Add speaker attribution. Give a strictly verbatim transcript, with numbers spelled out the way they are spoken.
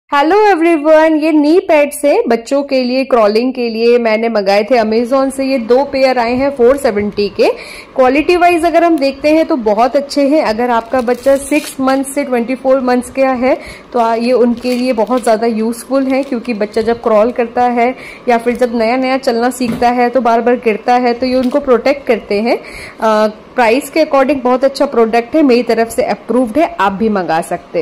Speaker 1: Hello everyone, ये knee pads है बच्चों के लिए क्रॉलिंग के लिए मैंने मंगाए थे अमेजोन से। ये दो पेयर आए हैं फोर सेवेंटी के। क्वालिटी वाइज अगर हम देखते हैं तो बहुत अच्छे हैं। अगर आपका बच्चा सिक्स मंथ्स से ट्वेंटी फोर मंथ्स का है तो ये उनके लिए बहुत ज़्यादा यूजफुल है, क्योंकि बच्चा जब क्रॉल करता है या फिर जब नया नया चलना सीखता है तो बार बार गिरता है, तो ये उनको प्रोटेक्ट करते हैं। प्राइस के अकॉर्डिंग बहुत अच्छा प्रोडक्ट है, मेरी तरफ से अप्रूव्ड है, आप भी मंगा सकते हैं।